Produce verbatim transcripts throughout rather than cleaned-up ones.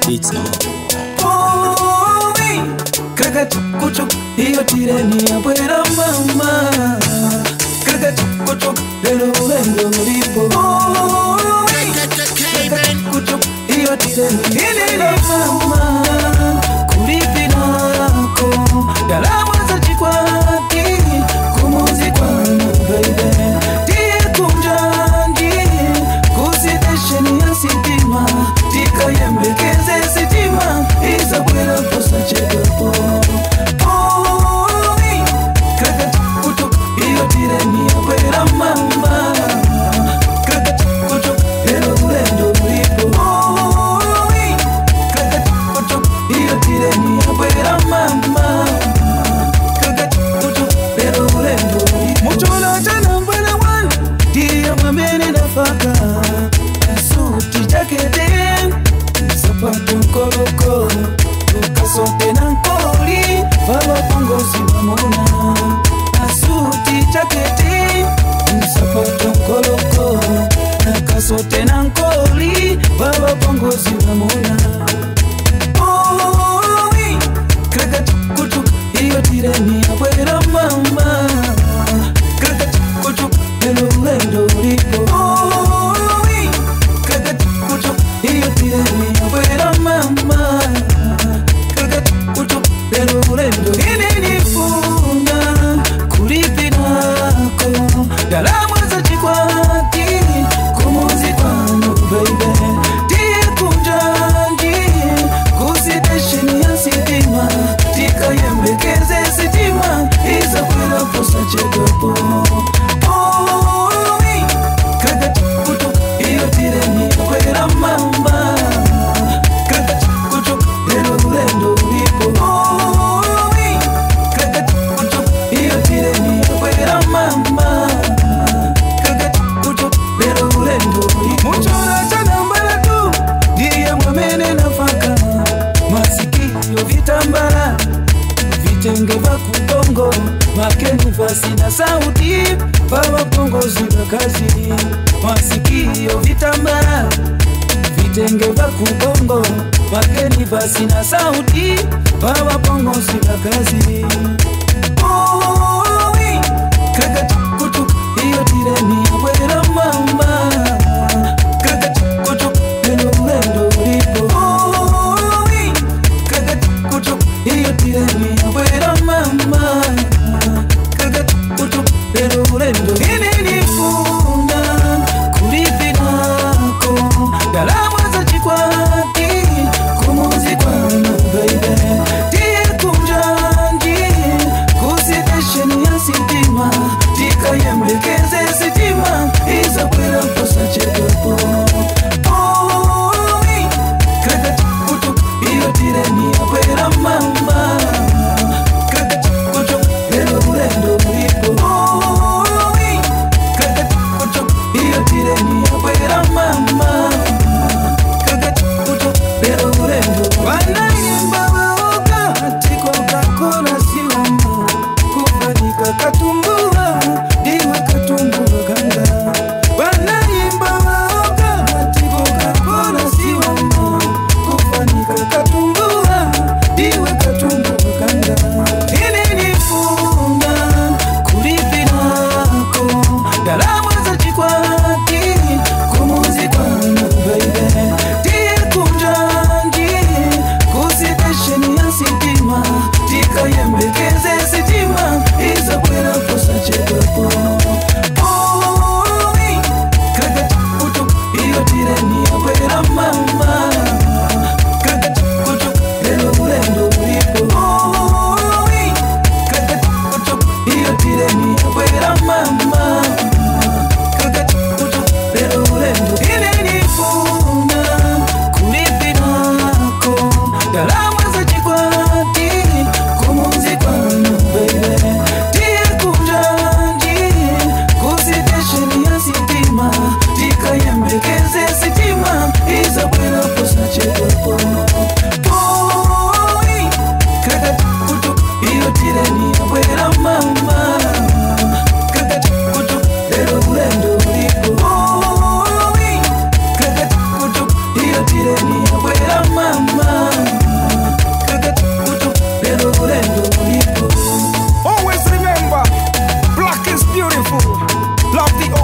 It's all. Oh, me. Kagat kuchuk, iyo tireni ya buena mama. Kagat kuchuk, lelo lelo lipo. Oh, me. Kagat kuchuk, iyo tireni ya mama. Kuripi nako, dalawa za chikwati, kumuzi kwanu baby. Tie kumjangi, kuzidesheni ya sitima. Tika yembekeze sitima, isabuela posa chegapo. Oh, mi, kagat kuchuk, iyo tireni ya buena mama. Kagat kuchuk, lelo lendo lipo. Oh, mi, kagat kuchuk, iyo tireni ya buena mama. Kagat kuchuk, lelo lendo lipo. Muchola chana mbana wan, dia mamene nafaka. Suti jakete, sapato koloko, ukasote na nkoli, baba pongo simamona. Suti jakete, sapato koloko, ukasote na nkoli, baba pongo simamona. Oh, mi, kagat kuchuk, iyo tireni ya buena mama. Kagat kuchuk, lelo lendo lipo. Oh, mi, kagat kuchuk, iyo tireni ya buena mama. Kagat kuchuk, lelo lendo inenifuna kuripi nako, dalawa za chikwati, kumuzi kwanu baby. Tie kumjangi, kuzidesheni ya sitima. Tika yembekeze sitima, isabuela posa chegapo. Oh, mi, kagat kuchuk, iyo tireni ya buena mama. Kagat kuchuk, lelo lendo lipo. Oh, mi, kagat kuchuk, iyo tireni ya buena mama. Kagat kuchuk, lelo lendo lipo. Muchora chana mbala tu, dia mwamene nafaka. Masikio vitambara, vitenge vya kubongo, makeni vasi na sauti, baba bongo zina kazi. Masikio vitambara, vitenge vya kubongo, makeni vasi na sauti, baba bongo zina kazi. Oh, mi, kagat kuchuk, iyo tireni ya buena mama. Kagat kuchuk, lelo lendo lipo. Oh, mi, kagat kuchuk, iyo tireni ya buena mama. Kagat kuchuk, lelo lendo inenifuna kuripi nako, dalawa za chikwati, kumuzi kwanu baby. Tie kumjangi, kuzidesheni ya sitima. Tika yembekeze sitima,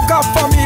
Africa family.